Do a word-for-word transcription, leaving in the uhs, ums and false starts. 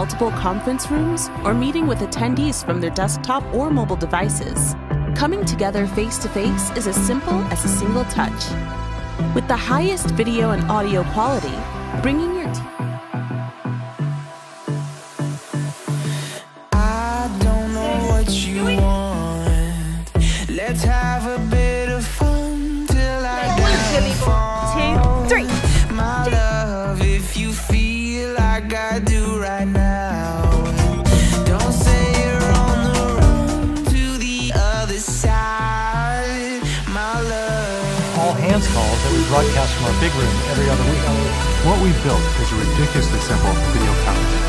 multiple conference rooms or meeting with attendees from their desktop or mobile devices, coming together face-to-face is as simple as a single touch. With the highest video and audio quality, bringing your team. I don't know what you want. Let's have a bit of fun till I downfall. Two, three. My love, if you feel like I do right now, don't say you're on the run to the other side. My love. All hands calls that we broadcast from our big room every other week. What we built is a ridiculously simple video conference.